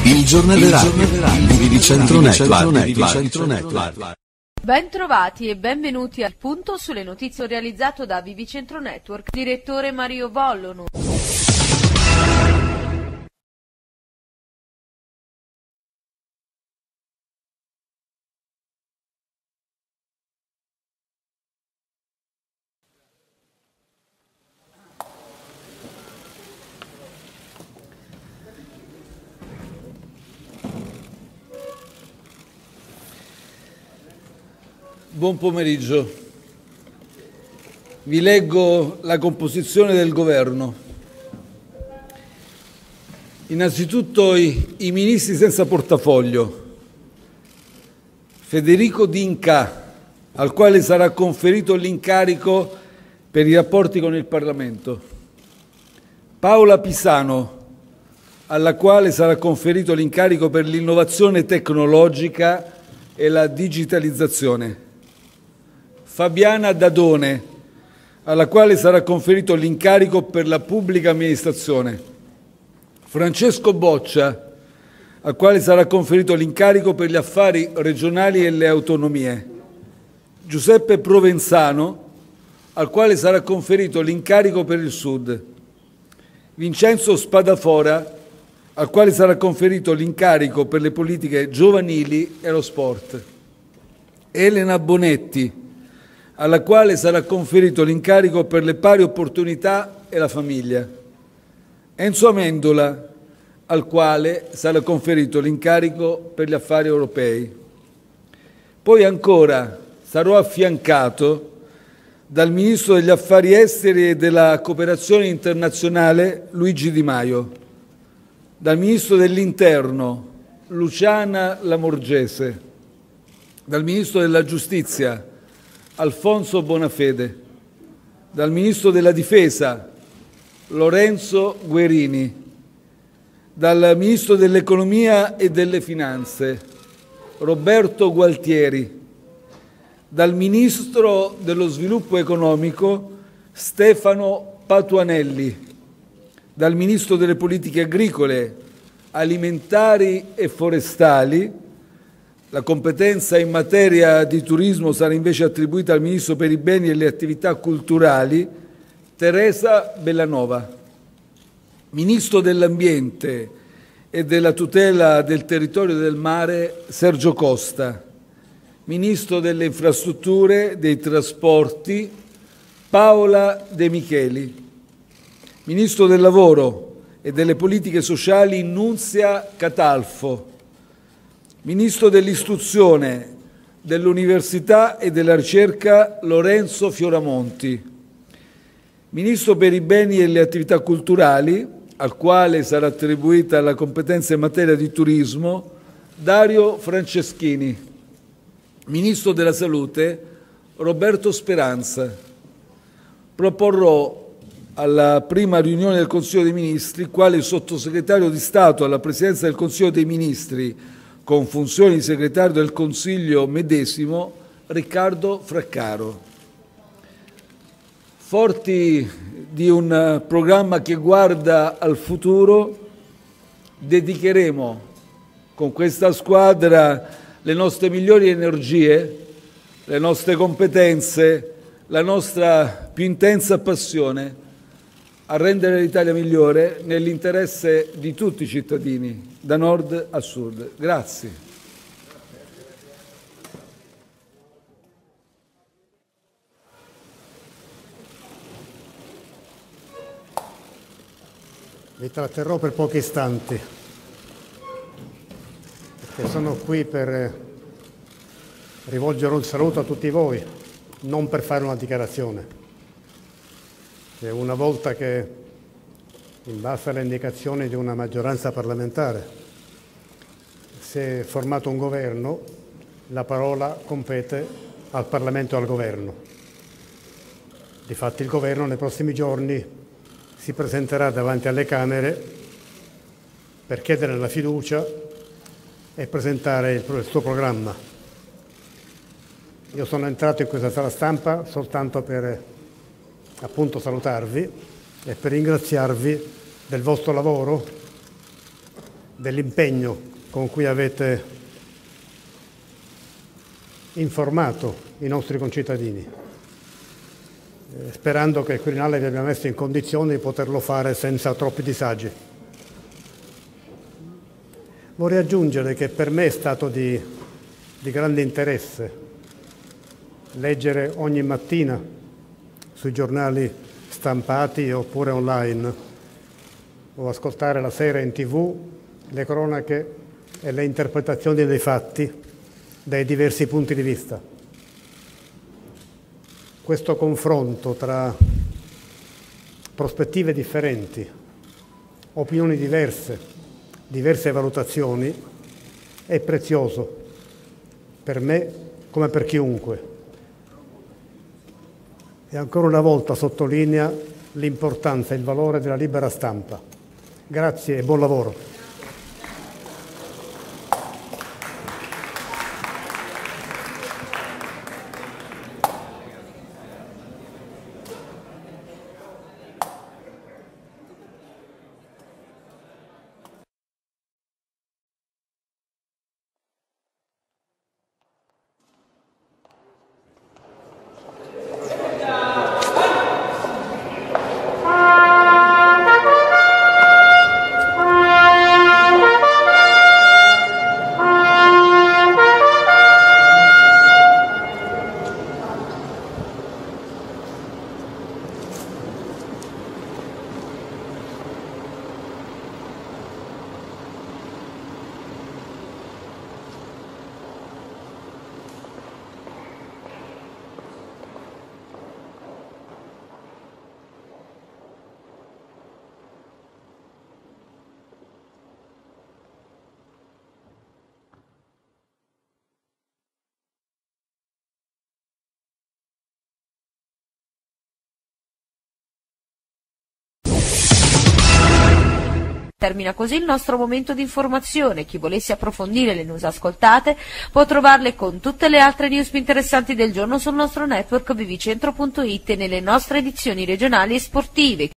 Il giornale radio di Centro Network. Ben trovati e benvenuti al punto sulle notizie realizzato da Vivicentro Network, direttore Mario Bollono. Buon pomeriggio. Vi leggo la composizione del governo. Innanzitutto i ministri senza portafoglio. Federico D'Inca, al quale sarà conferito l'incarico per i rapporti con il Parlamento. Paola Pisano, alla quale sarà conferito l'incarico per l'innovazione tecnologica e la digitalizzazione. Fabiana Dadone, alla quale sarà conferito l'incarico per la pubblica amministrazione. Francesco Boccia, al quale sarà conferito l'incarico per gli affari regionali e le autonomie. Giuseppe Provenzano, al quale sarà conferito l'incarico per il Sud. Vincenzo Spadafora, al quale sarà conferito l'incarico per le politiche giovanili e lo sport. Elena Bonetti, alla quale sarà conferito l'incarico per le pari opportunità e la famiglia. Enzo Amendola, al quale sarà conferito l'incarico per gli affari europei. Poi ancora sarò affiancato dal Ministro degli Affari Esteri e della Cooperazione Internazionale Luigi Di Maio, dal Ministro dell'Interno Luciana Lamorgese, dal Ministro della Giustizia Alfonso Bonafede, dal Ministro della Difesa Lorenzo Guerini, dal Ministro dell'Economia e delle Finanze Roberto Gualtieri, dal Ministro dello Sviluppo Economico Stefano Patuanelli, dal Ministro delle Politiche Agricole, Alimentari e Forestali. La competenza in materia di turismo sarà invece attribuita al Ministro per i beni e le attività culturali, Teresa Bellanova. Ministro dell'Ambiente e della tutela del territorio e del mare, Sergio Costa. Ministro delle Infrastrutture, dei Trasporti, Paola De Micheli. Ministro del Lavoro e delle Politiche Sociali, Nunzia Catalfo. Ministro dell'Istruzione, dell'Università e della Ricerca Lorenzo Fioramonti. Ministro per i beni e le attività culturali, al quale sarà attribuita la competenza in materia di turismo, Dario Franceschini. Ministro della Salute, Roberto Speranza. Proporrò alla prima riunione del Consiglio dei Ministri, quale sottosegretario di Stato alla Presidenza del Consiglio dei Ministri, con funzioni di segretario del Consiglio medesimo, Riccardo Fraccaro. Forti di un programma che guarda al futuro, dedicheremo con questa squadra le nostre migliori energie, le nostre competenze, la nostra più intensa passione a rendere l'Italia migliore nell'interesse di tutti i cittadini, da nord a sud. Grazie. Vi tratterrò per pochi istanti, perché sono qui per rivolgere un saluto a tutti voi, non per fare una dichiarazione. Che una volta che, in base alle indicazioni di una maggioranza parlamentare, si è formato un governo, la parola compete al Parlamento e al governo. Difatti il governo nei prossimi giorni si presenterà davanti alle Camere per chiedere la fiducia e presentare il suo programma. Io sono entrato in questa sala stampa soltanto per appunto salutarvi e per ringraziarvi del vostro lavoro dell'impegno con cui avete informato i nostri concittadini, sperando che il Quirinale vi abbia messo in condizioni di poterlo fare senza troppi disagi. Vorrei aggiungere che per me è stato di grande interesse leggere ogni mattina sui giornali stampati oppure online o ascoltare la sera in TV le cronache e le interpretazioni dei fatti dai diversi punti di vista. Questo confronto tra prospettive differenti, opinioni diverse, diverse valutazioni è prezioso per me come per chiunque. E ancora una volta sottolinea l'importanza e il valore della libera stampa. Grazie e buon lavoro. Termina così il nostro momento di informazione. Chi volesse approfondire le news ascoltate può trovarle con tutte le altre news più interessanti del giorno sul nostro network vivicentro.it e nelle nostre edizioni regionali e sportive.